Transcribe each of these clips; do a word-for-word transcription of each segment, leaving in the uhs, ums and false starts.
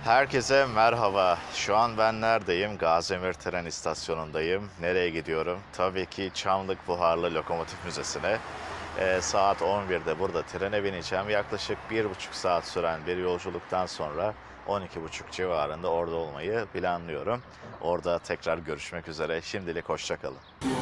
Herkese merhaba. Şu an ben neredeyim? Gaziemir Tren İstasyonu'ndayım. Nereye gidiyorum? Tabii ki Çamlık Buharlı Lokomotif Müzesi'ne. Ee, saat on birde burada trene bineceğim. Yaklaşık bir buçuk saat süren bir yolculuktan sonra on iki buçuk civarında orada olmayı planlıyorum. Orada tekrar görüşmek üzere. Şimdilik hoşça kalın.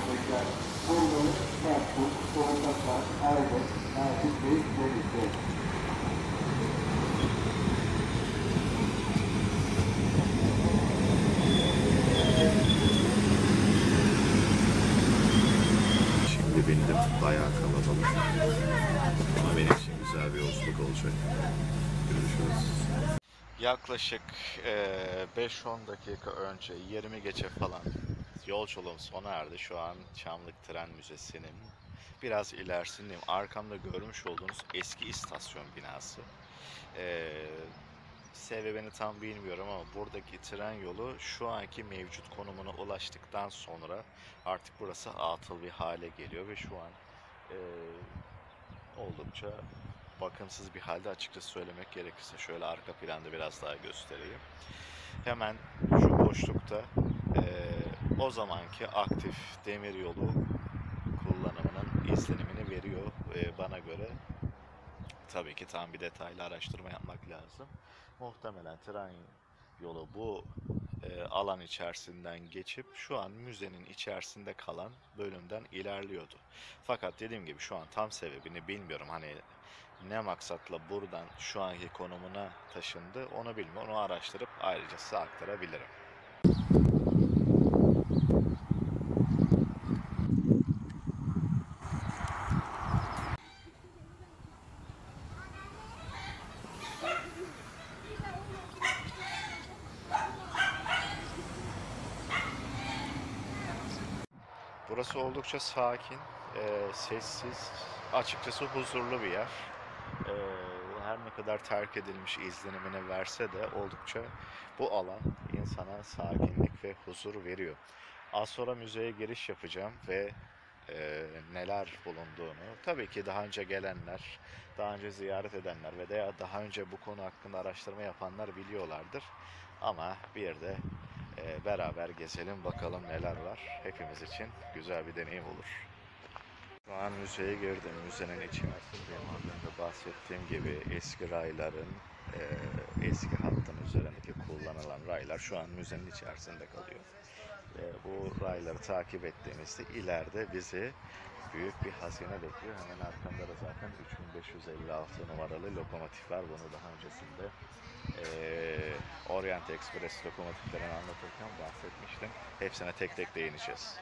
Şimdi bindim. Bayağı kalabalık. Ama benim için güzel bir yolculuk olacak. Görüşürüz. Yaklaşık beş on dakika önce, yirmi geçe falan yolculuğum sona erdi. Şu an Çamlık Tren Müzesi'nin biraz ilerisindeyim. Arkamda görmüş olduğunuz eski istasyon binası. Ee, sebebini tam bilmiyorum ama buradaki tren yolu şu anki mevcut konumuna ulaştıktan sonra artık burası atıl bir hale geliyor ve şu an e, oldukça bakımsız bir halde, açıkçası söylemek gerekirse. Şöyle arka planda biraz daha göstereyim. Hemen şu boşlukta e, o zamanki aktif demiryolu kullanımının izlenimini veriyor e, bana göre. Tabii ki tam bir detaylı araştırma yapmak lazım. Muhtemelen tren yolu bu e, alan içerisinden geçip şu an müzenin içerisinde kalan bölümden ilerliyordu. Fakat dediğim gibi şu an tam sebebini bilmiyorum. Hani ne maksatla buradan şu anki konumuna taşındı onu bilmiyorum. Onu araştırıp ayrıca size aktarabilirim. Burası oldukça sakin, e, sessiz, açıkçası huzurlu bir yer. E, her ne kadar terk edilmiş izlenimini verse de oldukça bu alan insana sakinlik ve huzur veriyor. Az sonra müzeye giriş yapacağım ve e, neler bulunduğunu, tabii ki daha önce gelenler, daha önce ziyaret edenler ve veya daha önce bu konu hakkında araştırma yapanlar biliyorlardır. Ama bir de e, beraber gezelim bakalım neler var. Hepimiz için güzel bir deneyim olur. Şu an müzeye girdim. Müzenin içerisindeyim. Az önce bahsettiğim gibi eski rayların, e, eski hattın üzerindeki kullanılan raylar şu an müzenin içerisinde kalıyor. E, bu rayları takip ettiğimizde ileride bizi büyük bir hazine bekliyor. Hemen arkamda da zaten üç bin beş yüz elli altı numaralı lokomotif var. Bunu daha öncesinde e, Orient Express lokomotiflerini anlatırken bahsetmiştim. Hepsine tek tek değineceğiz.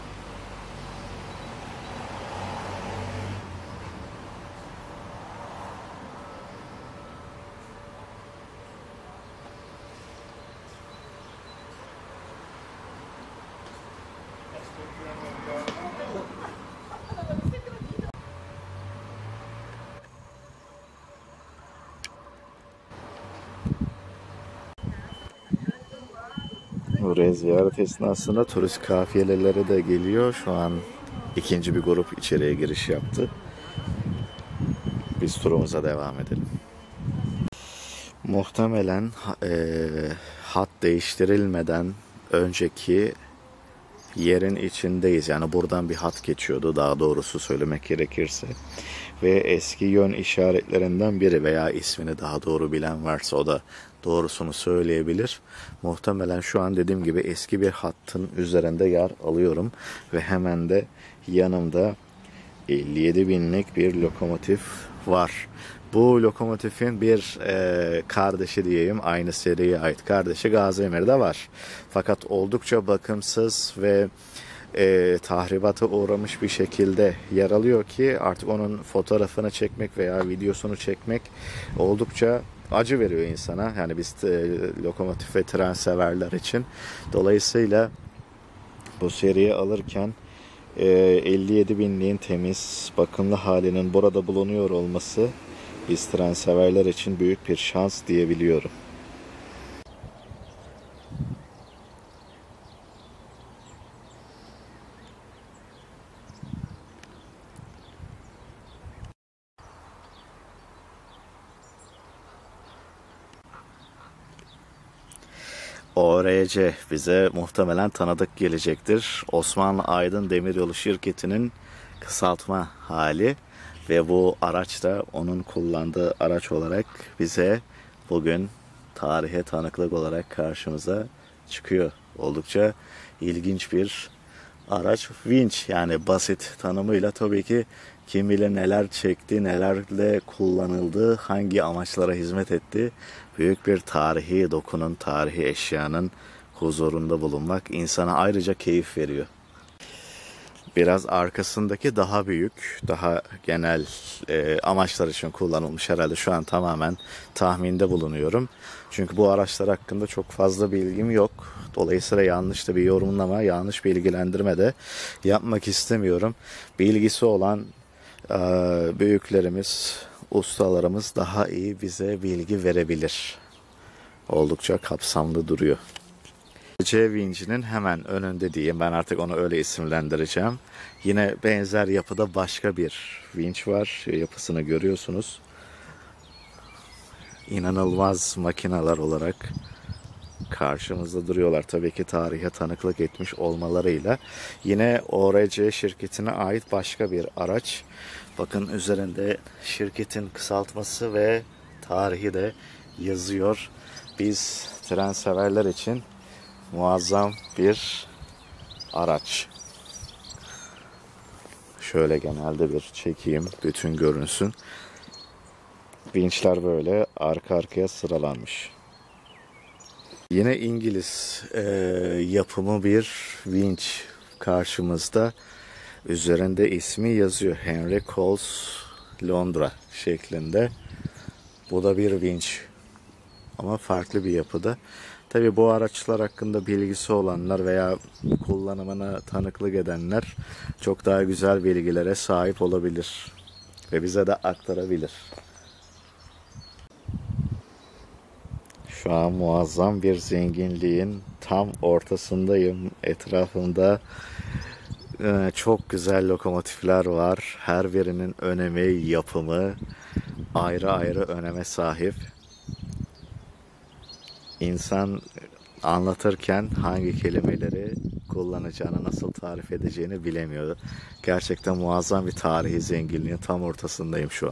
Buraya ziyaret esnasında turist kafileleri de geliyor. Şu an ikinci bir grup içeriye giriş yaptı. Biz turumuza devam edelim. Muhtemelen e, hat değiştirilmeden önceki yerin içindeyiz. Yani buradan bir hat geçiyordu, daha doğrusu söylemek gerekirse. Ve eski yön işaretlerinden biri veya ismini daha doğru bilen varsa o da doğrusunu söyleyebilir. Muhtemelen şu an dediğim gibi eski bir hattın üzerinde yer alıyorum. Ve hemen de yanımda elli yedi binlik bir lokomotif var. Bu lokomotifin bir e, kardeşi diyeyim, aynı seriye ait kardeşi Gaziemir'de var. Fakat oldukça bakımsız ve e, tahribata uğramış bir şekilde yer alıyor ki artık onun fotoğrafını çekmek veya videosunu çekmek oldukça acı veriyor insana. Yani biz e, lokomotif ve tren severler için. Dolayısıyla bu seriyi alırken e, elli yedi binliğin temiz, bakımlı halinin burada bulunuyor olması biz tren severler için büyük bir şans diyebiliyorum. O R C bize muhtemelen tanıdık gelecektir. Osmanlı Aydın Demiryolu Şirketi'nin kısaltma hali ve bu araç da onun kullandığı araç olarak bize bugün tarihe tanıklık olarak karşımıza çıkıyor. Oldukça ilginç bir araç. Vinç, yani basit tanımıyla tabii ki kim bilir neler çekti, nelerle kullanıldı, hangi amaçlara hizmet etti. Büyük bir tarihi dokunun, tarihi eşyanın huzurunda bulunmak insana ayrıca keyif veriyor. Biraz arkasındaki daha büyük, daha genel e, amaçlar için kullanılmış herhalde. Şu an tamamen tahminde bulunuyorum. Çünkü bu araçlar hakkında çok fazla bilgim yok. Dolayısıyla yanlış da bir yorumlama, yanlış bilgilendirme de yapmak istemiyorum. Bilgisi olan e, büyüklerimiz, ustalarımız daha iyi bize bilgi verebilir. Oldukça kapsamlı duruyor. C vincinin hemen önünde diyeyim, ben artık onu öyle isimlendireceğim. Yine benzer yapıda başka bir vinç var. Yapısını görüyorsunuz. İnanılmaz makineler olarak karşımızda duruyorlar. Tabii ki tarihe tanıklık etmiş olmalarıyla. Yine O R C şirketine ait başka bir araç. Bakın üzerinde şirketin kısaltması ve tarihi de yazıyor. Biz tren severler için muazzam bir araç. Şöyle genelde bir çekeyim, bütün görünsün. Vinçler böyle arka arkaya sıralanmış. Yine İngiliz e, yapımı bir vinç karşımızda. Üzerinde ismi yazıyor. Henry Coles Londra şeklinde. Bu da bir vinç. Ama farklı bir yapıda. Tabii bu araçlar hakkında bilgisi olanlar veya kullanımına tanıklık edenler çok daha güzel bilgilere sahip olabilir ve bize de aktarabilir. Şu an muazzam bir zenginliğin tam ortasındayım. Etrafımda çok güzel lokomotifler var. Her birinin önemi, yapımı ayrı ayrı öneme sahip. İnsan anlatırken hangi kelimeleri kullanacağını, nasıl tarif edeceğini bilemiyor. Gerçekten muazzam bir tarihi zenginliğin tam ortasındayım şu an.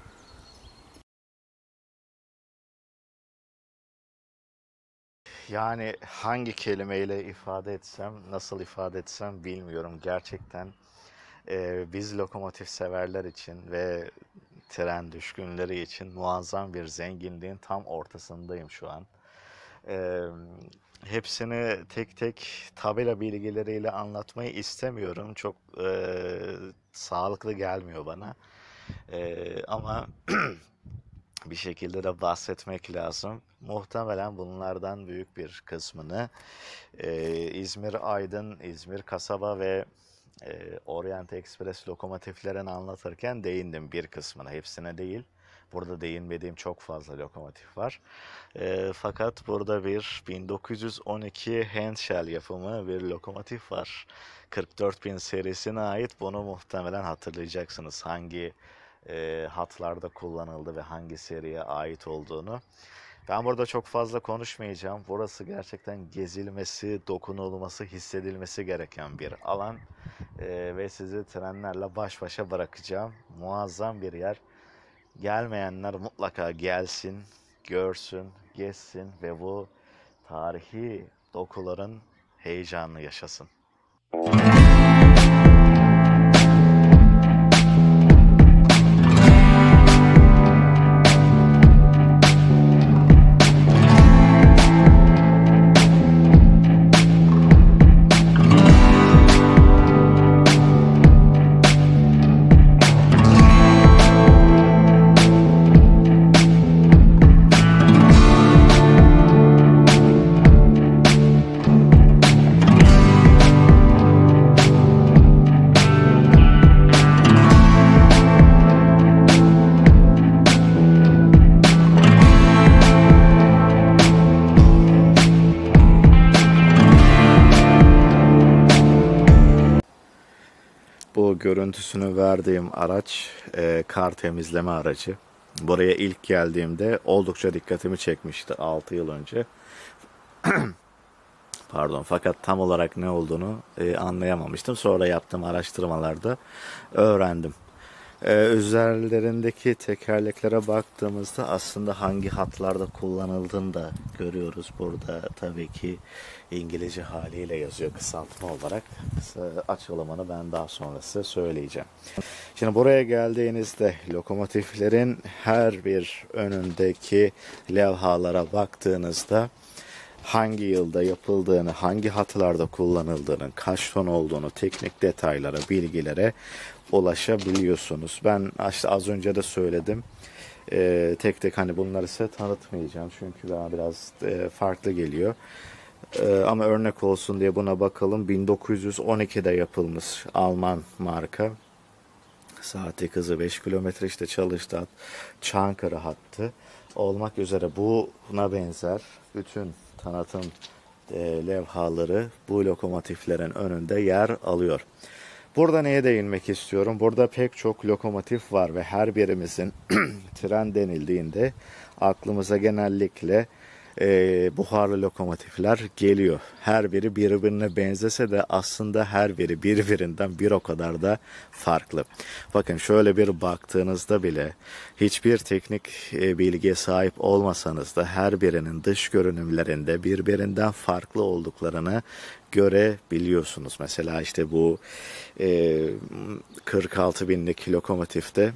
Yani hangi kelimeyle ifade etsem, nasıl ifade etsem bilmiyorum. Gerçekten e, biz lokomotif severler için ve tren düşkünleri için muazzam bir zenginliğin tam ortasındayım şu an. Ee, hepsini tek tek tabela bilgileriyle anlatmayı istemiyorum. Çok e, sağlıklı gelmiyor bana. E, ama bir şekilde de bahsetmek lazım. Muhtemelen bunlardan büyük bir kısmını e, İzmir Aydın, İzmir Kasaba ve e, Orient Express lokomotiflerini anlatırken değindim bir kısmına. Hepsine değil. Burada değinmediğim çok fazla lokomotif var. E, fakat burada bir bin dokuz yüz on iki Henschel yapımı bir lokomotif var. kırk dört bin serisine ait. Bunu muhtemelen hatırlayacaksınız. Hangi e, hatlarda kullanıldı ve hangi seriye ait olduğunu. Ben burada çok fazla konuşmayacağım. Burası gerçekten gezilmesi, dokunulması, hissedilmesi gereken bir alan. E, ve sizi trenlerle baş başa bırakacağım. Muazzam bir yer. Gelmeyenler mutlaka gelsin, görsün, gezsin ve bu tarihi dokuların heyecanını yaşasın. Bu görüntüsünü verdiğim araç e, kar temizleme aracı. Buraya ilk geldiğimde oldukça dikkatimi çekmişti altı yıl önce. Pardon, fakat tam olarak ne olduğunu e, anlayamamıştım. Sonra yaptığım araştırmalarda öğrendim. Ee, üzerlerindeki tekerleklere baktığımızda aslında hangi hatlarda kullanıldığını da görüyoruz. Burada tabii ki İngilizce haliyle yazıyor kısaltma olarak. Açılımını ben daha sonra size söyleyeceğim. Şimdi buraya geldiğinizde lokomotiflerin her bir önündeki levhalara baktığınızda hangi yılda yapıldığını, hangi hatlarda kullanıldığını, kaç ton olduğunu, teknik detaylara, bilgilere ulaşabiliyorsunuz. Ben işte az önce de söyledim. Ee, tek tek hani bunları size tanıtmayacağım. Çünkü bana biraz e, farklı geliyor. Ee, ama örnek olsun diye buna bakalım. bin dokuz yüz on ikide yapılmış Alman marka. Saati hızı beş kilometre işte çalıştı hat. Çankırı hattı olmak üzere buna benzer bütün tanıtım e, levhaları bu lokomotiflerin önünde yer alıyor. Burada neye değinmek istiyorum? Burada pek çok lokomotif var ve her birimizin tren denildiğinde aklımıza genellikle e, buharlı lokomotifler geliyor. Her biri birbirine benzese de aslında her biri birbirinden bir o kadar da farklı. Bakın şöyle bir baktığınızda bile hiçbir teknik e, bilgiye sahip olmasanız da her birinin dış görünümlerinde birbirinden farklı olduklarını görebiliyorsunuz. Mesela işte bu e, kırk altı binlik lokomotifte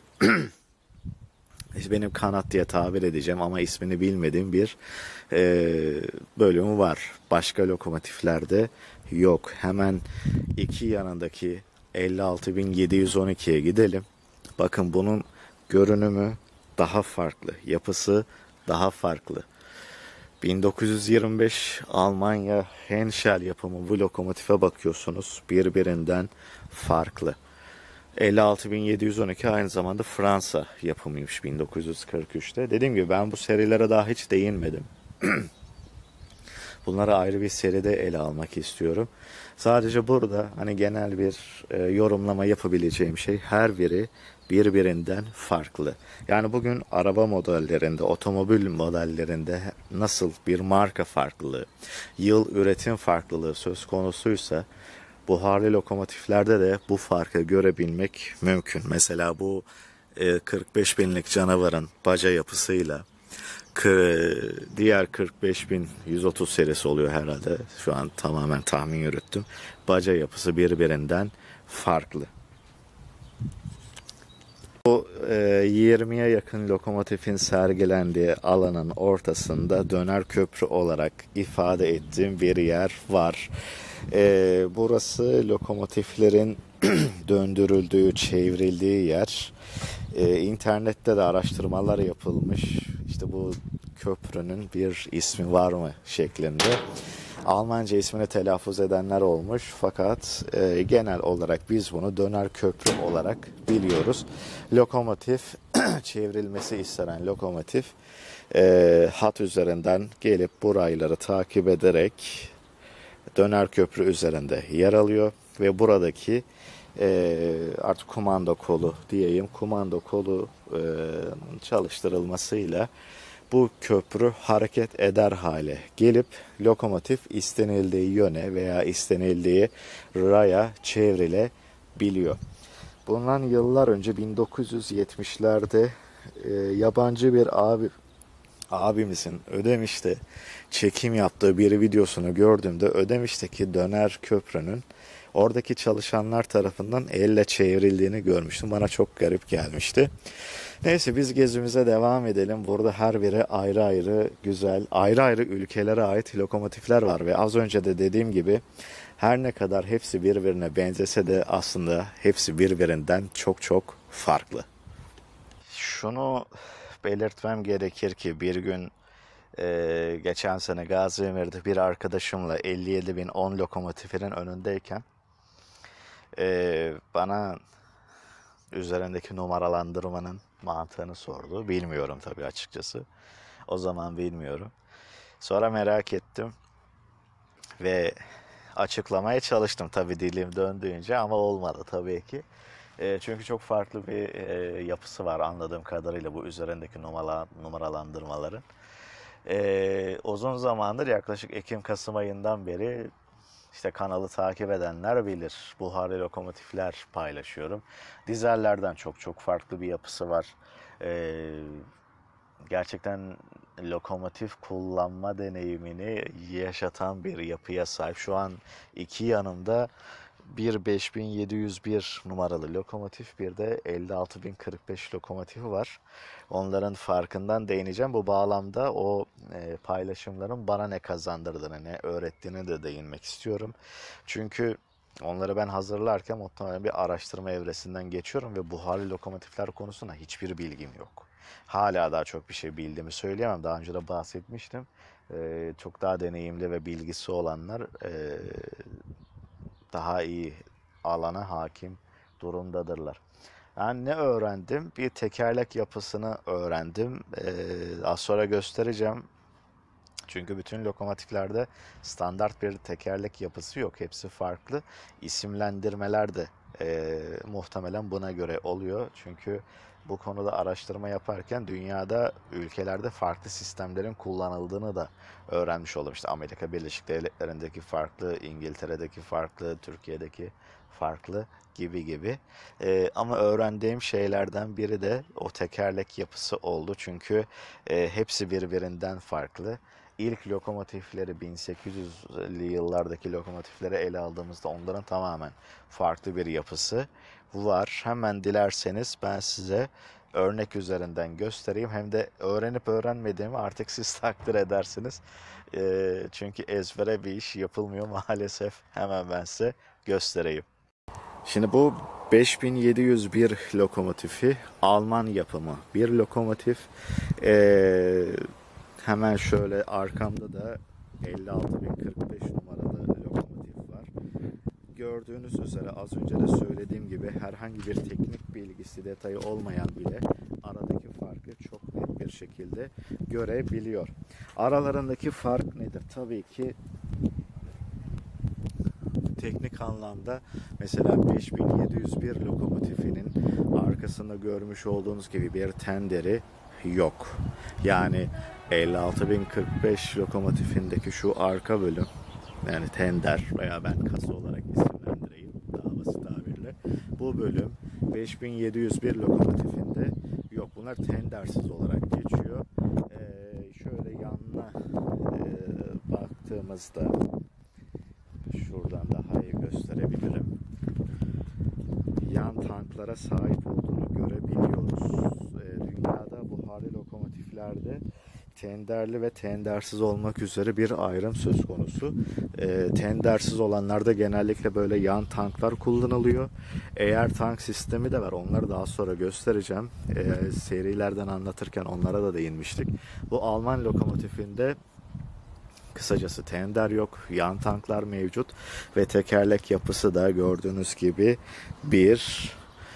benim kanat diye tabir edeceğim ama ismini bilmediğim bir e, bölümü var. Başka lokomotiflerde yok. Hemen iki yanındaki elli altı bin yedi yüz on ikiye gidelim. Bakın bunun görünümü daha farklı. Yapısı daha farklı. bin dokuz yüz yirmi beş Almanya Henschel yapımı bu lokomotife bakıyorsunuz. Birbirinden farklı. elli altı bin yedi yüz on iki aynı zamanda Fransa yapımıymış bin dokuz yüz kırk üçte. Dediğim gibi ben bu serilere daha hiç değinmedim. Bunları ayrı bir seride ele almak istiyorum. Sadece burada hani genel bir e, yorumlama yapabileceğim şey her biri birbirinden farklı. Yani bugün araba modellerinde, otomobil modellerinde nasıl bir marka farklılığı, yıl üretim farklılığı söz konusuysa buharlı lokomotiflerde de bu farkı görebilmek mümkün. Mesela bu e, kırk beş binlik canavarın baca yapısıyla diğer kırk beş bin yüz otuz serisi oluyor herhalde. Şu an tamamen tahmin yürüttüm. Baca yapısı birbirinden farklı. Bu e, yirmiye yakın lokomotifin sergilendiği alanın ortasında döner köprü olarak ifade ettiğim bir yer var. E, burası lokomotiflerin döndürüldüğü, çevrildiği yer. E, internette de araştırmalar yapılmış. İşte bu köprünün bir ismi var mı şeklinde. Almanca ismini telaffuz edenler olmuş fakat e, genel olarak biz bunu döner köprü olarak biliyoruz. Lokomotif, çevrilmesi istenen lokomotif e, hat üzerinden gelip bu rayları takip ederek döner köprü üzerinde yer alıyor ve buradaki e, artık kumando kolu diyeyim, kumando kolu e, çalıştırılmasıyla bu köprü hareket eder hale gelip lokomotif istenildiği yöne veya istenildiği raya çevrilebiliyor. Bundan yıllar önce bin dokuz yüz yetmişlerde e, yabancı bir abi abimizin Ödemiş'te çekim yaptığı bir videosunu gördüğümde Ödemiş'teki döner köprünün oradaki çalışanlar tarafından elle çevrildiğini görmüştüm. Bana çok garip gelmişti. Neyse biz gezimize devam edelim. Burada her biri ayrı ayrı güzel, ayrı ayrı ülkelere ait lokomotifler var ve az önce de dediğim gibi her ne kadar hepsi birbirine benzese de aslında hepsi birbirinden çok çok farklı. Şunu belirtmem gerekir ki bir gün e, geçen sene Gaziemir'de bir arkadaşımla elli yedi bin on lokomotifinin önündeyken e, bana üzerindeki numaralandırmanın mantığını sordu. Bilmiyorum tabii açıkçası. O zaman bilmiyorum. Sonra merak ettim ve açıklamaya çalıştım tabii dilim döndüğünce ama olmadı tabii ki. E, çünkü çok farklı bir e, yapısı var anladığım kadarıyla bu üzerindeki numara, numaralandırmaların. Ee, uzun zamandır, yaklaşık Ekim-Kasım ayından beri işte kanalı takip edenler bilir. Buhari lokomotifler paylaşıyorum. Dizellerden çok çok farklı bir yapısı var. Ee, gerçekten lokomotif kullanma deneyimini yaşatan bir yapıya sahip. Şu an iki yanımda bir beş bin yedi yüz bir numaralı lokomotif, bir de elli altı bin kırk beş lokomotifi var. Onların farkından değineceğim. Bu bağlamda o e, paylaşımların bana ne kazandırdığını, ne öğrettiğini de değinmek istiyorum. Çünkü onları ben hazırlarken muhtemelen bir araştırma evresinden geçiyorum ve buharlı lokomotifler konusunda hiçbir bilgim yok. Hala daha çok bir şey bildiğimi söyleyemem. Daha önce de bahsetmiştim. Ee, çok daha deneyimli ve bilgisi olanlar e, daha iyi alana hakim durumdadırlar. Yani ne öğrendim? Bir tekerlek yapısını öğrendim. Ee, az sonra göstereceğim. Çünkü bütün lokomotiflerde standart bir tekerlek yapısı yok. Hepsi farklı. İsimlendirmeler de e, muhtemelen buna göre oluyor. Çünkü bu konuda araştırma yaparken dünyada, ülkelerde farklı sistemlerin kullanıldığını da öğrenmiş oldum. İşte Amerika Birleşik Devletleri'ndeki farklı, İngiltere'deki farklı, Türkiye'deki farklı gibi gibi. Ee, ama öğrendiğim şeylerden biri de o tekerlek yapısı oldu. Çünkü e, hepsi birbirinden farklı. İlk lokomotifleri, bin sekiz yüzlü yıllardaki lokomotifleri ele aldığımızda onların tamamen farklı bir yapısı var. Hemen dilerseniz ben size örnek üzerinden göstereyim. Hem de öğrenip öğrenmediğimi artık siz takdir edersiniz. E, çünkü ezbere bir iş yapılmıyor maalesef. Hemen ben size göstereyim. Şimdi bu beş bin yedi yüz bir lokomotifi Alman yapımı bir lokomotif. Ee, hemen şöyle arkamda da elli altı bin kırk beş numaralı lokomotif var. Gördüğünüz üzere az önce de söylediğim gibi herhangi bir teknik bilgisi, detayı olmayan bile aradaki farkı çok net bir şekilde görebiliyor. Aralarındaki fark nedir? Tabii ki teknik anlamda mesela beş bin yedi yüz bir lokomotifinin arkasında görmüş olduğunuz gibi bir tenderi yok. Yani elli altı bin kırk beş lokomotifindeki şu arka bölüm, yani tender veya ben kasa olarak isimlendireyim daha basit tabirle, bu bölüm beş bin yedi yüz bir lokomotifinde yok. Bunlar tendersiz olarak geçiyor. Ee, şöyle yanına e, baktığımızda şuradan daha iyi gösterebilirim. Yan tanklara sahip olduğunu görebiliyoruz. Ee, dünyada buharlı lokomotiflerde tenderli ve tendersiz olmak üzere bir ayrım söz konusu. Ee, tendersiz olanlarda genellikle böyle yan tanklar kullanılıyor. Eğer tank sistemi de var, onları daha sonra göstereceğim. Ee, serilerden anlatırken onlara da değinmiştik. Bu Alman lokomotifinde kısacası tender yok, yan tanklar mevcut ve tekerlek yapısı da gördüğünüz gibi bir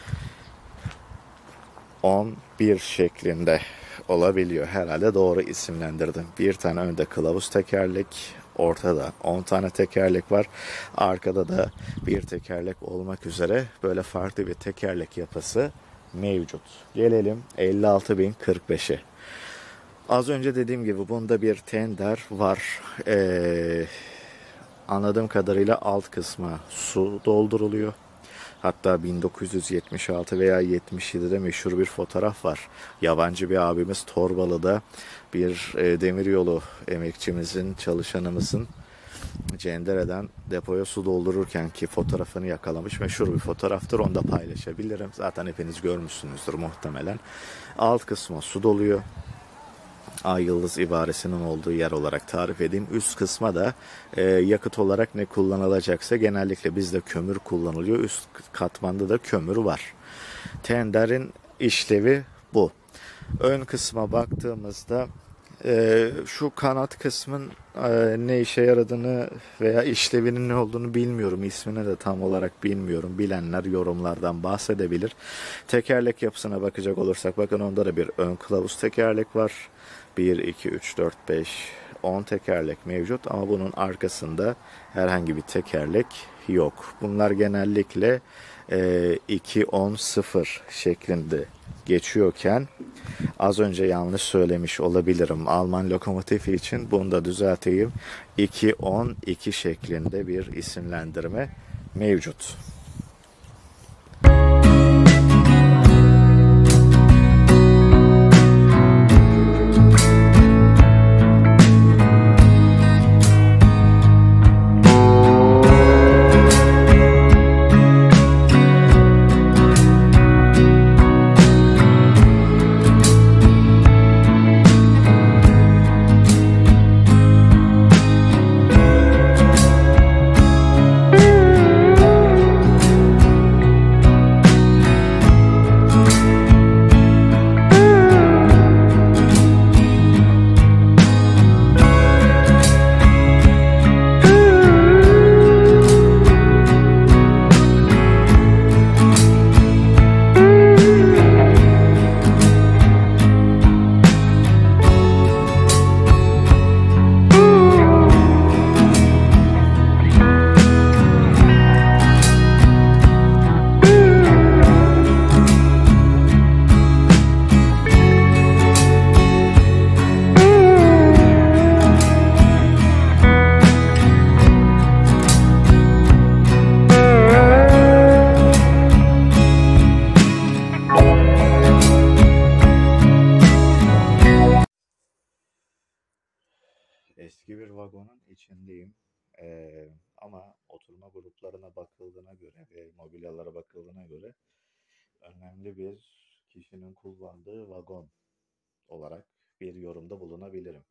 on bir şeklinde olabiliyor. Herhalde doğru isimlendirdim. Bir tane önde kılavuz tekerlek, ortada on tane tekerlek var. Arkada da bir tekerlek olmak üzere böyle farklı bir tekerlek yapısı mevcut. Gelelim elli altı bin kırk beşe. Az önce dediğim gibi bunda bir tender var. Ee, anladığım kadarıyla alt kısma su dolduruluyor. Hatta bin dokuz yüz yetmiş altı veya yetmiş yedide meşhur bir fotoğraf var. Yabancı bir abimiz Torbalı'da bir e, demiryolu emekçimizin, çalışanımızın Cendere'den depoya su doldururken ki fotoğrafını yakalamış. Meşhur bir fotoğraftır. Onu da paylaşabilirim. Zaten hepiniz görmüşsünüzdür muhtemelen. Alt kısma su doluyor. Ay yıldız ibaresinin olduğu yer olarak tarif edeyim. Üst kısma da e, yakıt olarak ne kullanılacaksa, genellikle bizde kömür kullanılıyor. Üst katmanda da kömür var. Tenderin işlevi bu. Ön kısma baktığımızda e, şu kanat kısmın e, ne işe yaradığını veya işlevinin ne olduğunu bilmiyorum. İsmini de tam olarak bilmiyorum. Bilenler yorumlardan bahsedebilir. Tekerlek yapısına bakacak olursak, bakın onda da bir ön kılavuz tekerlek var. bir, iki, üç, dört, beş, on tekerlek mevcut ama bunun arkasında herhangi bir tekerlek yok. Bunlar genellikle e, iki on sıfır şeklinde geçiyorken az önce yanlış söylemiş olabilirim. Alman lokomotifi için bunu da düzelteyim. iki on iki şeklinde bir isimlendirme mevcut. Eski bir vagonun içindeyim. Ee, ama oturma gruplarına bakıldığına göre ve mobilyalara bakıldığına göre önemli bir kişinin kullandığı vagon olarak bir yorumda bulunabilirim.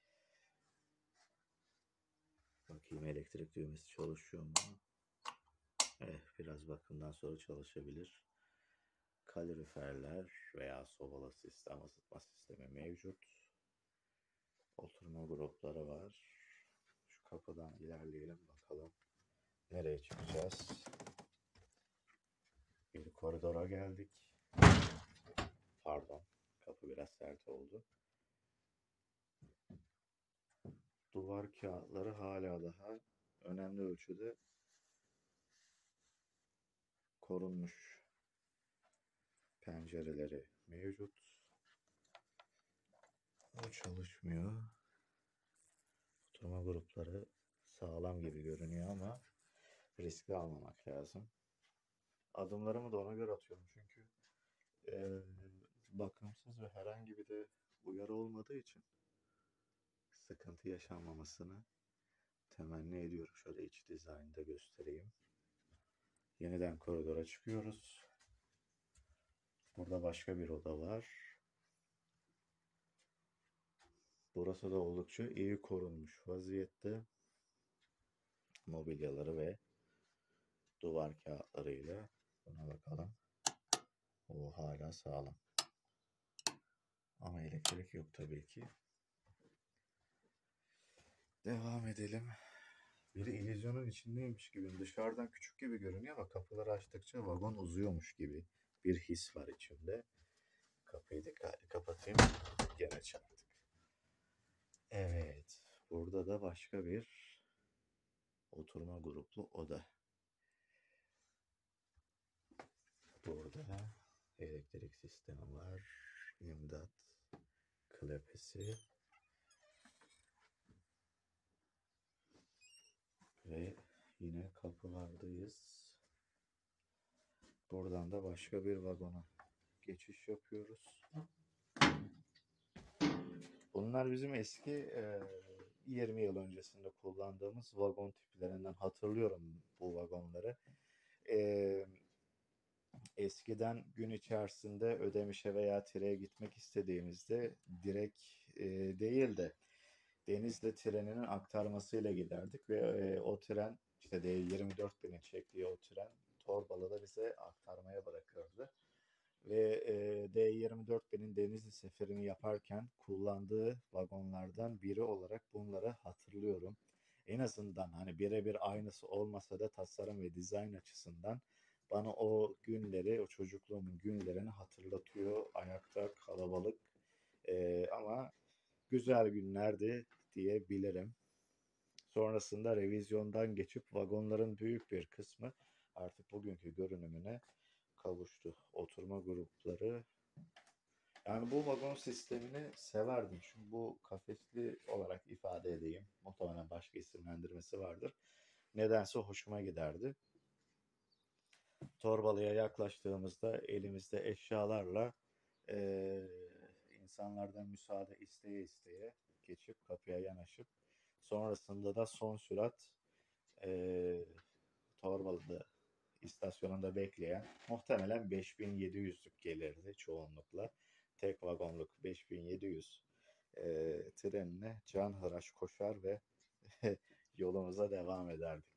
Bakayım elektrik düğmesi çalışıyor mu? Evet, biraz bakımdan sonra çalışabilir. Kaloriferler veya sobalı sistem, ısıtma sistemi mevcut. Oturma grupları var. Şu kapıdan ilerleyelim bakalım. Nereye çıkacağız? Bir koridora geldik. Pardon, kapı biraz sert oldu. Duvar kağıtları hala daha önemli ölçüde korunmuş. Pencereleri mevcut. O çalışmıyor. Oturma grupları sağlam gibi görünüyor ama riskli almamak lazım. Adımlarımı da ona göre atıyorum çünkü e, bakımsız ve herhangi bir de uyarı olmadığı için sıkıntı yaşanmamasını temenni ediyorum. Şöyle iç dizaynı da göstereyim. Yeniden koridora çıkıyoruz. Burada başka bir oda var. Burası da oldukça iyi korunmuş vaziyette. Mobilyaları ve duvar kağıtlarıyla. Buna bakalım. O hala sağlam. Ama elektrik yok tabii ki. Devam edelim. Biri illüzyonun içindeymiş gibi. Dışarıdan küçük gibi görünüyor ama kapıları açtıkça vagon uzuyormuş gibi bir his var içimde. Kapıyı dikkatli kapatayım. Gene çarptık. Evet. Burada da başka bir oturma gruplu oda. Burada elektrik sistemi var. İmdat klepesi. Ve yine kapılardayız. Buradan da başka bir vagona geçiş yapıyoruz. Bunlar bizim eski e, yirmi yıl öncesinde kullandığımız vagon tiplerinden, hatırlıyorum bu vagonları. E, eskiden gün içerisinde Ödemiş'e veya Tire'ye gitmek istediğimizde direkt e, değil de Denizli treninin aktarmasıyla giderdik ve e, o tren işte D yirmi dört binin çektiği o tren Torbalı'da bize aktarmaya bırakırdı. Ve e, D yirmi dört binin Denizli seferini yaparken kullandığı vagonlardan biri olarak bunları hatırlıyorum. En azından hani birebir aynısı olmasa da tasarım ve dizayn açısından bana o günleri, o çocukluğumun günlerini hatırlatıyor. Ayakta kalabalık e, ama güzel günlerdi diyebilirim. Sonrasında revizyondan geçip vagonların büyük bir kısmı artık bugünkü görünümüne kavuştu. Oturma grupları. Yani bu vagon sistemini severdim. Çünkü bu kafesli olarak ifade edeyim. Muhtemelen başka isimlendirmesi vardır. Nedense hoşuma giderdi. Torbalı'ya yaklaştığımızda elimizde eşyalarla e, insanlardan müsaade isteye isteye geçip kapıya yanaşıp sonrasında da son sürat e, Torbalı'da istasyonunda bekleyen muhtemelen beş bin yedi yüzlük gelirdi çoğunlukla. Tek vagonluk beş bin yedi yüz e, trenine canhıraş koşar ve yolumuza devam ederdik.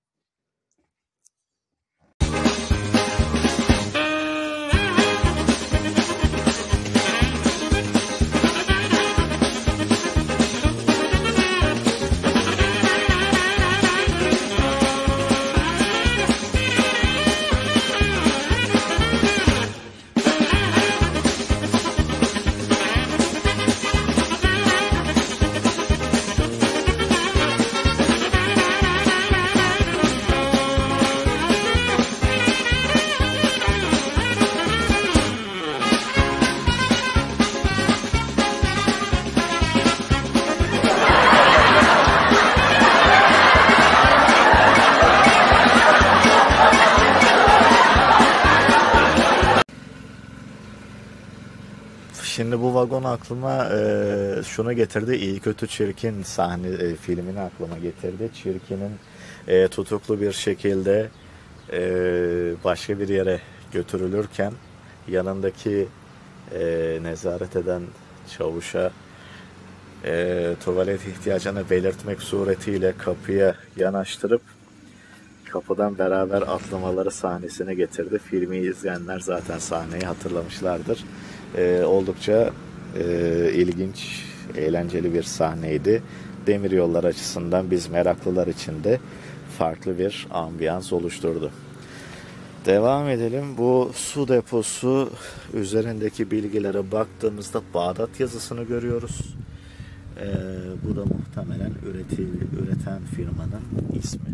Şimdi bu vagon aklıma e, şunu getirdi. İyi Kötü Çirkin sahne e, filmini aklıma getirdi. Çirkin'in e, tutuklu bir şekilde e, başka bir yere götürülürken yanındaki e, nezaret eden çavuşa e, tuvalet ihtiyacını belirtmek suretiyle kapıya yanaştırıp kapıdan beraber atlamaları sahnesini getirdi. Filmi izleyenler zaten sahneyi hatırlamışlardır. Ee, oldukça e, ilginç, eğlenceli bir sahneydi. Demiryollar açısından biz meraklılar için de farklı bir ambiyans oluşturdu. Devam edelim. Bu su deposu üzerindeki bilgilere baktığımızda Bağdat yazısını görüyoruz. Ee, bu da muhtemelen üretil, üreten firmanın ismi.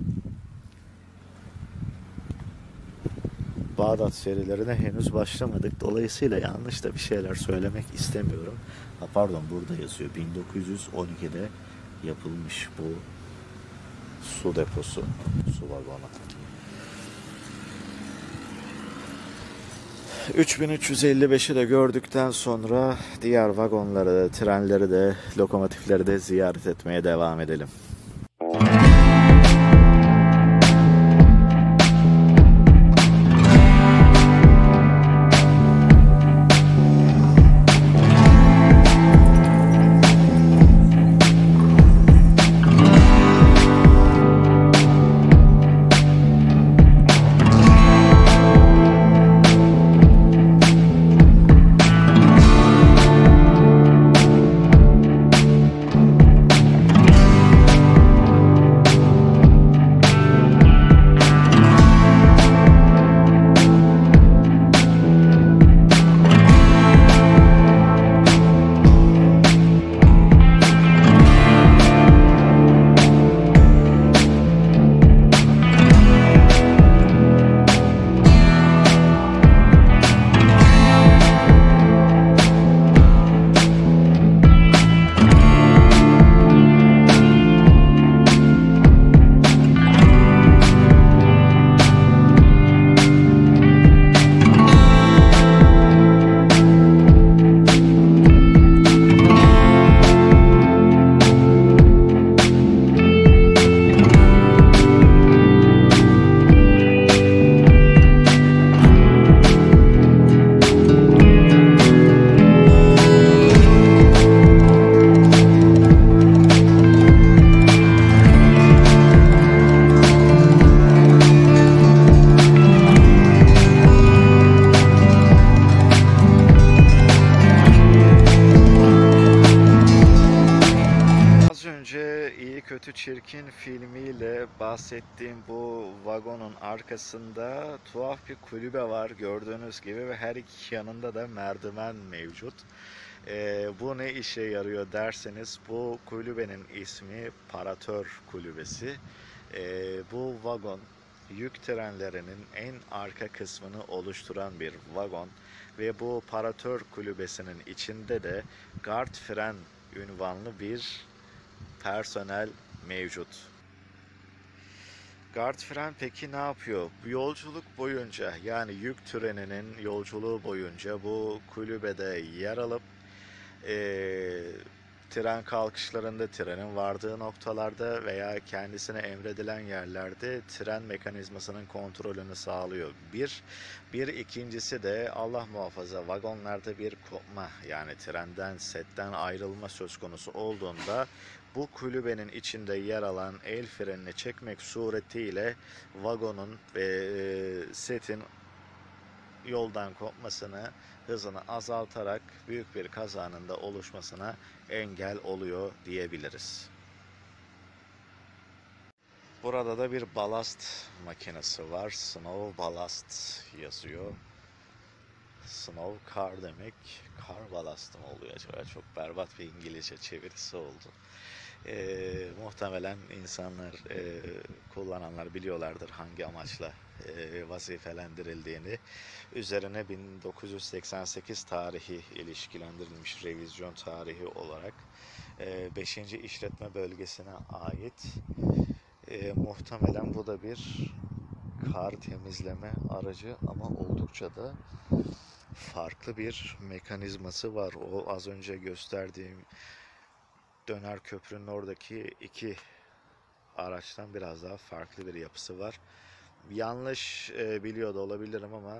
Bağdat serilerine henüz başlamadık. Dolayısıyla yanlış da bir şeyler söylemek istemiyorum. Ha, pardon, burada yazıyor. bin dokuz yüz on ikide yapılmış bu su deposu, su vagonu. üç bin üç yüz elli beşi de gördükten sonra diğer vagonları, trenleri de, lokomotifleri de ziyaret etmeye devam edelim. Çirkin filmiyle bahsettiğim bu vagonun arkasında tuhaf bir kulübe var gördüğünüz gibi ve her iki yanında da merdiven mevcut. Ee, bu ne işe yarıyor derseniz bu kulübenin ismi Paratör Kulübesi. Ee, bu vagon yük trenlerinin en arka kısmını oluşturan bir vagon ve bu Paratör Kulübesi'nin içinde de Gard Fren ünvanlı bir personel mevcut. Gard Fren peki ne yapıyor? Bu yolculuk boyunca, yani yük treninin yolculuğu boyunca bu kulübede yer alıp e, tren kalkışlarında, trenin vardığı noktalarda veya kendisine emredilen yerlerde tren mekanizmasının kontrolünü sağlıyor. Bir, bir ikincisi de Allah muhafaza vagonlarda bir kopma, yani trenden, setten ayrılma söz konusu olduğunda bu kulübenin içinde yer alan el frenini çekmek suretiyle vagonun ve e, setin yoldan kopmasını, hızını azaltarak büyük bir kazanın da oluşmasına engel oluyor diyebiliriz. Burada da bir balast makinesi var. Snow Ballast yazıyor. Snow car demek. Kar balastı mı oluyor acaba? Çok berbat bir İngilizce çevirisi oldu. Ee, muhtemelen insanlar, e, kullananlar biliyorlardır hangi amaçla e, vazifelendirildiğini. Üzerine bin dokuz yüz seksen sekiz tarihi ilişkilendirilmiş revizyon tarihi olarak e, beşinci işletme bölgesine ait. E, muhtemelen bu da bir kar temizleme aracı ama oldukça da farklı bir mekanizması var. O az önce gösterdiğim Döner Köprü'nün oradaki iki araçtan biraz daha farklı bir yapısı var. Yanlış e, biliyor da olabilirim ama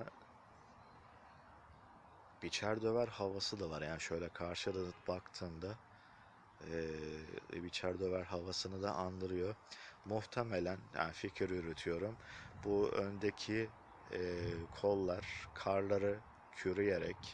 biçer döver havası da var. Yani şöyle karşıda baktığımda e, biçer döver havasını da andırıyor. Muhtemelen, yani fikir yürütüyorum, bu öndeki e, kollar karları kürüyerek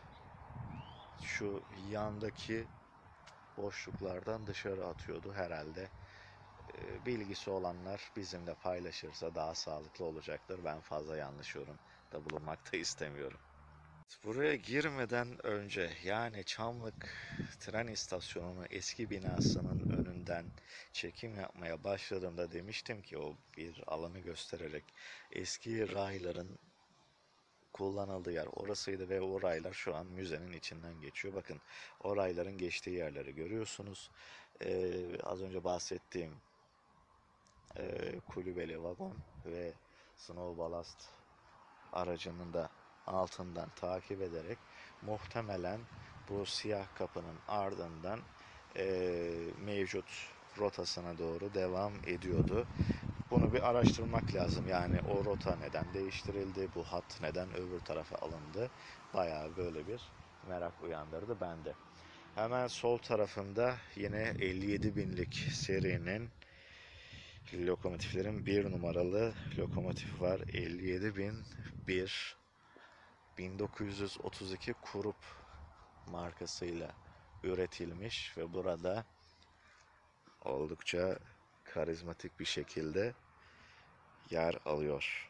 şu yandaki boşluklardan dışarı atıyordu herhalde. E, bilgisi olanlar bizimle paylaşırsa daha sağlıklı olacaktır. Ben fazla yanlış yorumda bulunmak da istemiyorum. Buraya girmeden önce, yani Çamlık tren istasyonunun eski binasının önünden çekim yapmaya başladığımda demiştim ki, o bir alanı göstererek, eski rayların kullanıldığı yer orasıydı ve o raylar şu an müzenin içinden geçiyor. Bakın, o rayların geçtiği yerleri görüyorsunuz. Ee, az önce bahsettiğim e, kulübeli vagon ve Snow Ballast aracının da altından takip ederek muhtemelen bu siyah kapının ardından e, mevcut rotasına doğru devam ediyordu. Bunu bir araştırmak lazım. Yani o rota neden değiştirildi, bu hat neden öbür tarafa alındı? Bayağı böyle bir merak uyandırdı bende. Hemen sol tarafında yine elli yedi binlik serinin lokomotiflerin bir numaralı lokomotif var. elli yedi bin bir, bin dokuz yüz otuz iki Kurup markasıyla üretilmiş ve burada oldukça karizmatik bir şekilde yer alıyor.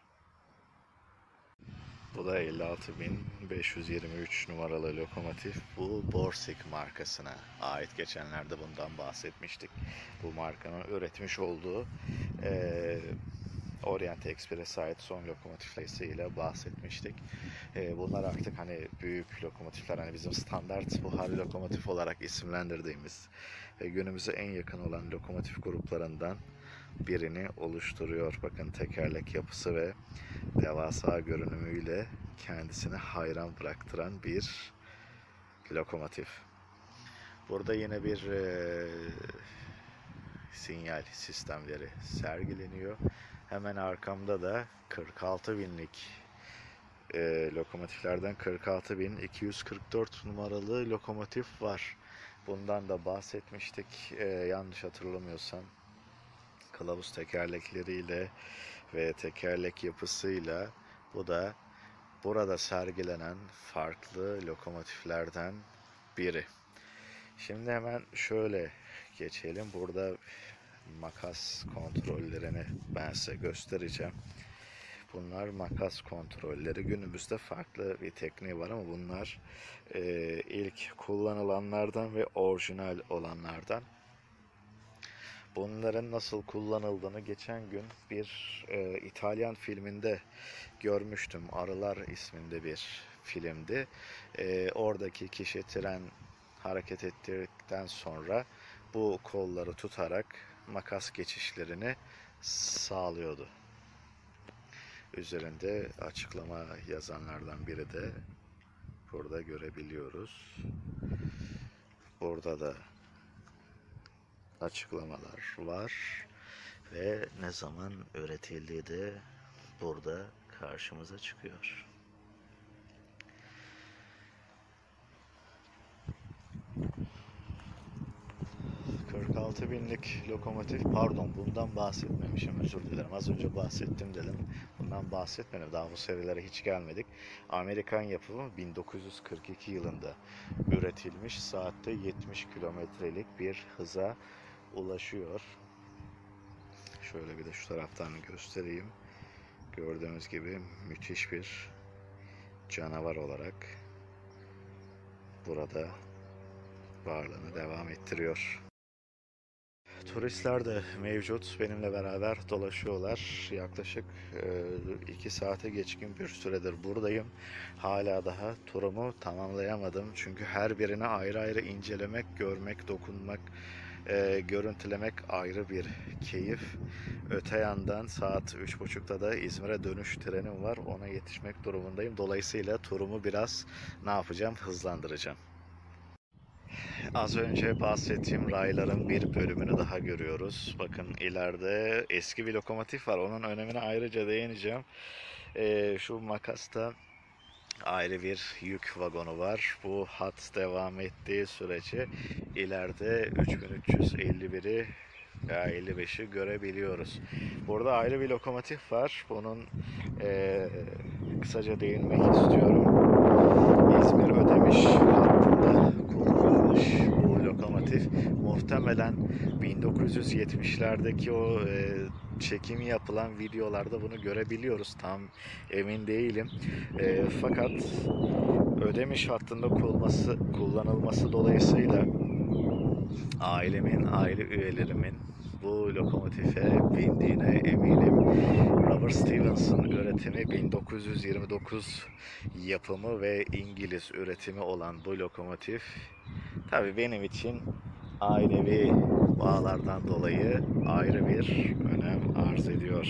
Bu da elli altı bin beş yüz yirmi üç numaralı lokomotif. Bu Borsig markasına ait. Geçenlerde bundan bahsetmiştik. Bu markanın üretmiş olduğu e, Orient Express'e ait son lokomotifleriyle bahsetmiştik. E, bunlar artık hani büyük lokomotifler, hani bizim standart buhar lokomotif olarak isimlendirdiğimiz ve günümüze en yakın olan lokomotif gruplarından birini oluşturuyor. Bakın, tekerlek yapısı ve devasa görünümüyle kendisini hayran bıraktıran bir lokomotif. Burada yine bir e, sinyal sistemleri sergileniyor. Hemen arkamda da kırk altı binlik e, lokomotiflerden kırk altı bin iki yüz kırk dört numaralı lokomotif var. Bundan da bahsetmiştik. E, yanlış hatırlamıyorsam kılavuz tekerlekleriyle ve tekerlek yapısıyla bu da burada sergilenen farklı lokomotiflerden biri. Şimdi hemen şöyle geçelim. Burada makas kontrollerini ben size göstereceğim. Bunlar makas kontrolleri. Günümüzde farklı bir tekniği var ama bunlar e, ilk kullanılanlardan ve orijinal olanlardan. Bunların nasıl kullanıldığını geçen gün bir e, İtalyan filminde görmüştüm. Arılar isminde bir filmdi. E, oradaki kişi tren hareket ettirdikten sonra bu kolları tutarak makas geçişlerini sağlıyordu. Üzerinde açıklama yazanlardan biri de burada görebiliyoruz. Burada da açıklamalar var ve ne zaman üretildiği de burada karşımıza çıkıyor. kırk altı binlik lokomotif, pardon bundan bahsetmemişim, özür dilerim, az önce bahsettim dedim, bundan bahsetmedim, daha bu serilere hiç gelmedik. Amerikan yapımı bin dokuz yüz kırk iki yılında üretilmiş, saatte yetmiş kilometrelik bir hıza ulaşıyor. Şöyle bir de şu taraftan göstereyim. Gördüğünüz gibi müthiş bir canavar olarak burada varlığını devam ettiriyor. Turistler de mevcut, benimle beraber dolaşıyorlar. Yaklaşık iki saate geçkin bir süredir buradayım. Hala daha turumu tamamlayamadım. Çünkü her birini ayrı ayrı incelemek, görmek, dokunmak, e, görüntülemek ayrı bir keyif. Öte yandan saat üç buçukta da İzmir'e dönüş trenim var. Ona yetişmek durumundayım. Dolayısıyla turumu biraz ne yapacağım? Hızlandıracağım. Az önce bahsettiğim rayların bir bölümünü daha görüyoruz. Bakın ileride eski bir lokomotif var. Onun önemine ayrıca değineceğim. Ee, şu makasta ayrı bir yük vagonu var. Bu hat devam ettiği sürece ileride üç bin üç yüz elli biri veya elli beşi görebiliyoruz. Burada ayrı bir lokomotif var. Bunun e, kısaca değinmek istiyorum. İzmir Ödemiş hattında kullanılmış bu lokomotif. Muhtemelen bin dokuz yüz yetmişlerdeki o e, çekimi yapılan videolarda bunu görebiliyoruz. Tam emin değilim. E, fakat Ödemiş hattında kullanılması, kullanılması dolayısıyla ailemin, aile üyelerimin bu lokomotife bindiğine eminim. Robert Stephenson üretimi, bin dokuz yüz yirmi dokuz yapımı ve İngiliz üretimi olan bu lokomotif tabii benim için ailevi bağlardan dolayı ayrı bir önem arz ediyor.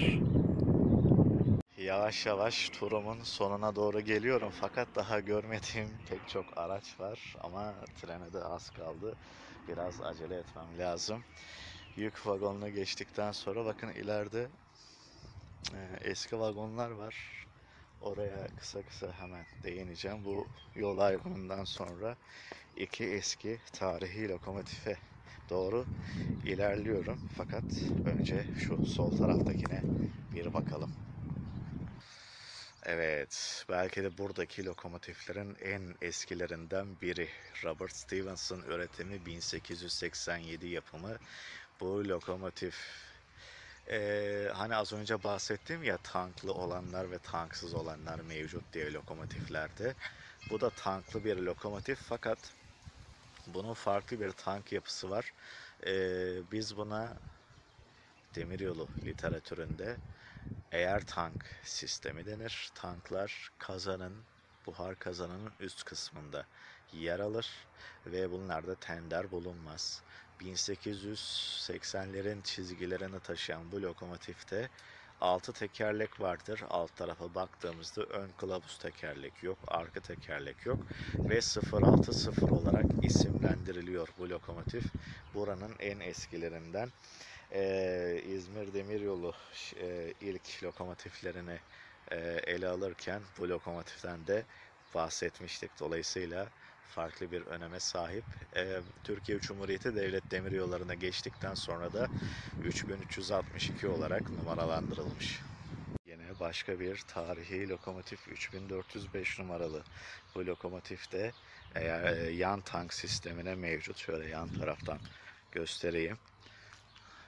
Yavaş yavaş turumun sonuna doğru geliyorum fakat daha görmediğim pek çok araç var ama trene de az kaldı. Biraz acele etmem lazım. Yük vagonuna geçtikten sonra bakın ileride e, eski vagonlar var. Oraya kısa kısa hemen değineceğim. Bu yol ayrımından sonra iki eski tarihi lokomotife doğru ilerliyorum. Fakat önce şu sol taraftakine bir bakalım. Evet, belki de buradaki lokomotiflerin en eskilerinden biri. Robert Stephenson üretimi, bin sekiz yüz seksen yedi yapımı bu lokomotif. Ee, hani az önce bahsettim ya, tanklı olanlar ve tanksız olanlar mevcut diye lokomotiflerde. Bu da tanklı bir lokomotif fakat bunun farklı bir tank yapısı var. Ee, biz buna demiryolu literatüründe eğer tank sistemi denir. Tanklar kazanın, buhar kazanının üst kısmında yer alır ve bunlarda tender bulunmaz. bin sekiz yüz seksenlerin çizgilerini taşıyan bu lokomotifte altı tekerlek vardır. Alt tarafa baktığımızda ön kılavuz tekerlek yok, arka tekerlek yok ve sıfır altı sıfır olarak isimlendiriliyor bu lokomotif. Buranın en eskilerinden. Ee, İzmir Demiryolu e, ilk lokomotiflerini e, ele alırken bu lokomotiften de bahsetmiştik. Dolayısıyla farklı bir öneme sahip. Ee, Türkiye Cumhuriyeti Devlet Demiryolları'na geçtikten sonra da üç bin üç yüz altmış iki olarak numaralandırılmış. Yine başka bir tarihi lokomotif, üç bin dört yüz beş numaralı. Bu lokomotifte eğer e, yan tank sistemine mevcut. Şöyle yan taraftan göstereyim.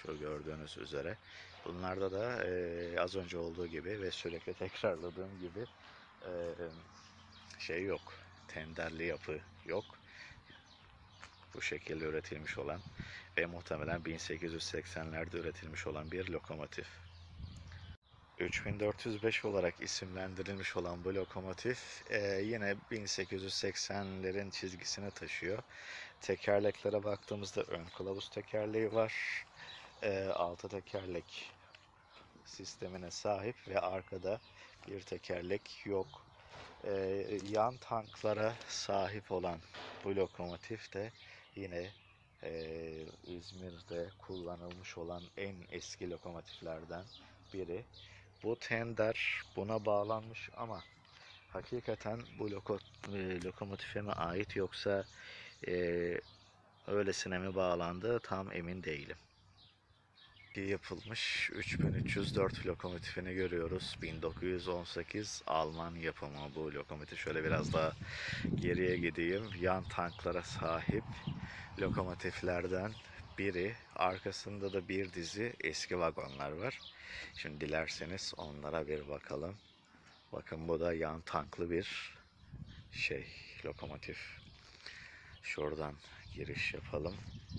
Şu gördüğünüz üzere. Bunlarda da e, az önce olduğu gibi ve sürekli tekrarladığım gibi e, şey yok. Tenderli yapı yok. Bu şekilde üretilmiş olan ve muhtemelen bin sekiz yüz seksenlerde üretilmiş olan bir lokomotif. üç bin dört yüz beş olarak isimlendirilmiş olan bu lokomotif e, yine bin sekiz yüz seksenlerin çizgisini taşıyor. Tekerleklere baktığımızda ön kılavuz tekerleği var. E, altı tekerlek sistemine sahip ve arkada bir tekerlek yok. E, yan tanklara sahip olan bu lokomotif de yine e, İzmir'de kullanılmış olan en eski lokomotiflerden biri. Bu tender buna bağlanmış ama hakikaten bu loko, e, lokomotife mi ait yoksa e, öylesine mi bağlandı tam emin değilim. Yapılmış üç bin üç yüz dört lokomotifini görüyoruz. bin dokuz yüz on sekiz Alman yapımı bu lokomotif. Şöyle biraz daha geriye gideyim. Yan tanklara sahip lokomotiflerden biri. Arkasında da bir dizi eski vagonlar var. Şimdi dilerseniz onlara bir bakalım. Bakın bu da yan tanklı bir şey lokomotif. Şuradan giriş yapalım.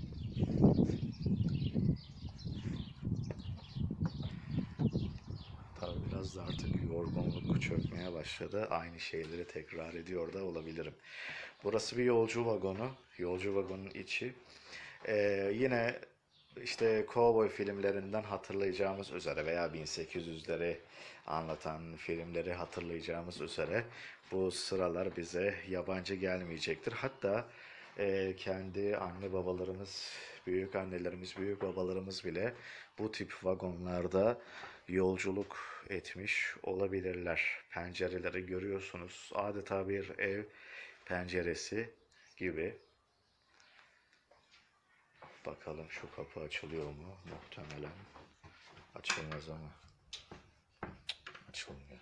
Tabii biraz da artık yorgunluk çökmeye başladı. Aynı şeyleri tekrar ediyor da olabilirim. Burası bir yolcu vagonu. Yolcu vagonun içi. Ee, yine işte kovboy filmlerinden hatırlayacağımız üzere veya bin sekiz yüzleri anlatan filmleri hatırlayacağımız üzere bu sıralar bize yabancı gelmeyecektir. Hatta e, kendi anne babalarımız, büyük annelerimiz, büyük babalarımız bile bu tip vagonlarda yolculuk etmiş olabilirler. Pencereleri görüyorsunuz. Adeta bir ev penceresi gibi. Bakalım şu kapı açılıyor mu? Muhtemelen açılmaz ama açılmıyor.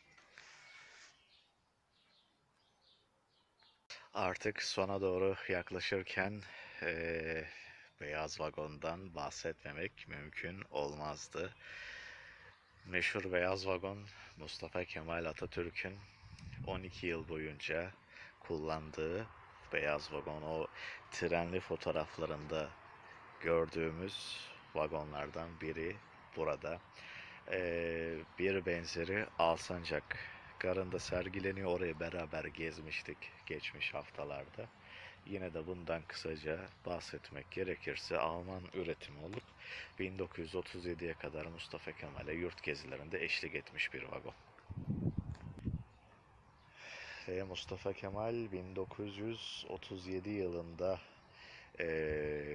Artık sona doğru yaklaşırken e, beyaz vagondan bahsetmemek mümkün olmazdı. Meşhur beyaz vagon Mustafa Kemal Atatürk'ün on iki yıl boyunca kullandığı beyaz vagon, o trenli fotoğraflarında gördüğümüz vagonlardan biri burada. Ee, bir benzeri Alsancak Garı'nda sergileniyor. Orayı beraber gezmiştik geçmiş haftalarda. Yine de bundan kısaca bahsetmek gerekirse Alman üretimi olup bin dokuz yüz otuz yediye kadar Mustafa Kemal'e yurt gezilerinde eşlik etmiş bir vagon. Ve Mustafa Kemal bin dokuz yüz otuz yedi yılında ee,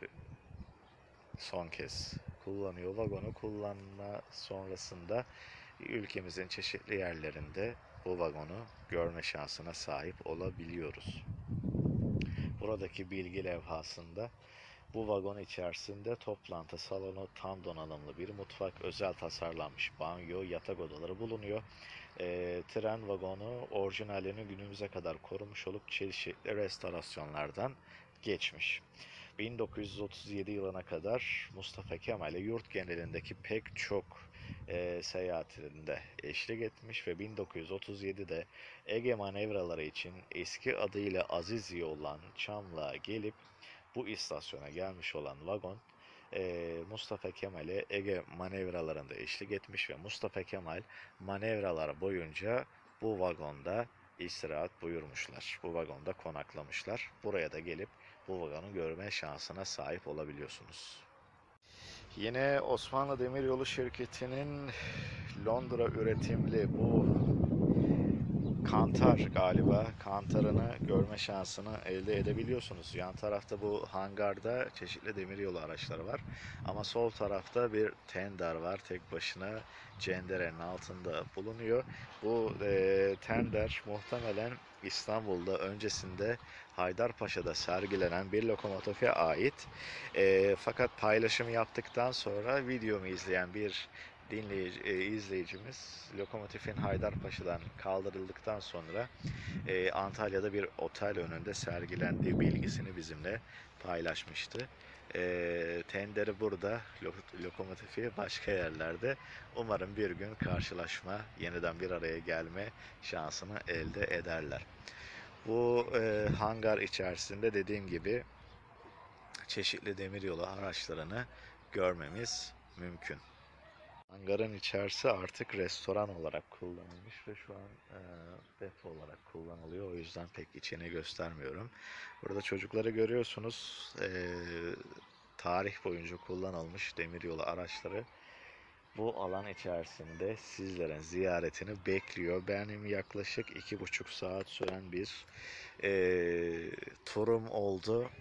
son kez kullanıyor. Vagonu kullanma sonrasında ülkemizin çeşitli yerlerinde bu vagonu görme şansına sahip olabiliyoruz. Buradaki bilgi levhasında bu vagon içerisinde toplantı salonu, tam donanımlı bir mutfak, özel tasarlanmış banyo, yatak odaları bulunuyor. E, tren vagonu orijinalini günümüze kadar korumuş olup çeşitli restorasyonlardan geçmiş. bin dokuz yüz otuz yedi yılına kadar Mustafa Kemal'e yurt genelindeki pek çok e, seyahatinde eşlik etmiş ve bin dokuz yüz otuz yedide Ege manevraları için eski adıyla Aziziye olan Çamlık'a gelip bu istasyona gelmiş olan vagon e, Mustafa Kemal'e Ege manevralarında eşlik etmiş ve Mustafa Kemal manevralar boyunca bu vagonda istirahat buyurmuşlar. Bu vagonda konaklamışlar. Buraya da gelip bu vagonu görme şansına sahip olabiliyorsunuz. Yine Osmanlı Demiryolu Şirketi'nin Londra üretimli bu Kantar galiba kantarını görme şansını elde edebiliyorsunuz. Yan tarafta bu hangarda çeşitli demiryolu araçları var. Ama sol tarafta bir tender var. Tek başına cenderenin altında bulunuyor. Bu e, tender muhtemelen İstanbul'da öncesinde Haydarpaşa'da sergilenen bir lokomotife ait. E, fakat paylaşım yaptıktan sonra videomu izleyen bir dinleyici, e, izleyicimiz lokomotifin Haydarpaşa'dan kaldırıldıktan sonra e, Antalya'da bir otel önünde sergilendiği bilgisini bizimle paylaşmıştı. E, tenderi burada, lo- lokomotifi başka yerlerde. Umarım bir gün karşılaşma, yeniden bir araya gelme şansını elde ederler. Bu e, hangar içerisinde dediğim gibi çeşitli demiryolu araçlarını görmemiz mümkün. Hangarın içerisi artık restoran olarak kullanılmış ve şu an e, depo olarak kullanılıyor. O yüzden pek içini göstermiyorum. Burada çocukları görüyorsunuz. E, tarih boyunca kullanılmış demiryolu araçları bu alan içerisinde sizlerin ziyaretini bekliyor. Benim yaklaşık iki buçuk saat süren bir e, turum oldu.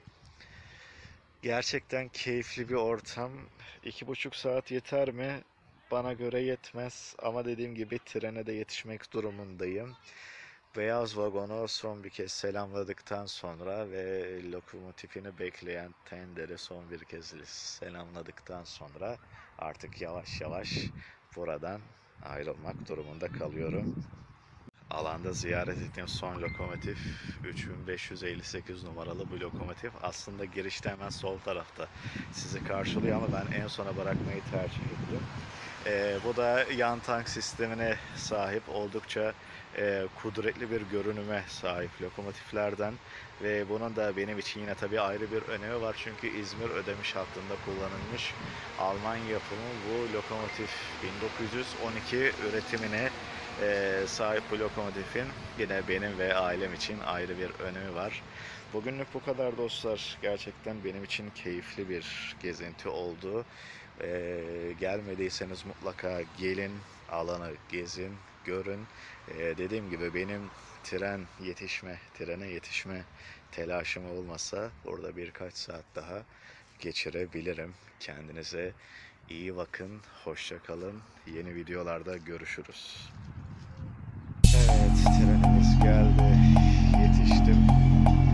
Gerçekten keyifli bir ortam. İki buçuk saat yeter mi? Bana göre yetmez ama dediğim gibi trene de yetişmek durumundayım. Beyaz vagonu son bir kez selamladıktan sonra ve lokomotifini bekleyen tenderi son bir kez selamladıktan sonra artık yavaş yavaş buradan ayrılmak durumunda kalıyorum. Alanda ziyaret ettiğim son lokomotif üç bin beş yüz elli sekiz numaralı bu lokomotif. Aslında girişte hemen sol tarafta sizi karşılıyor ama ben en sona bırakmayı tercih ettim. Ee, bu da yan tank sistemine sahip, oldukça e, kudretli bir görünüme sahip lokomotiflerden ve bunun da benim için yine tabii ayrı bir önemi var çünkü İzmir Ödemiş hattında kullanılmış Alman yapımı bu lokomotif bin dokuz yüz on iki üretimine e, sahip bu lokomotifin yine benim ve ailem için ayrı bir önemi var. Bugünlük bu kadar dostlar. Gerçekten benim için keyifli bir gezinti oldu. Ee, gelmediyseniz mutlaka gelin, alanı gezin, görün. Ee, dediğim gibi benim tren yetişme, trene yetişme telaşım olmasa burada birkaç saat daha geçirebilirim. Kendinize iyi bakın, hoşça kalın. Yeni videolarda görüşürüz. Evet, trenimiz geldi. Yetiştim.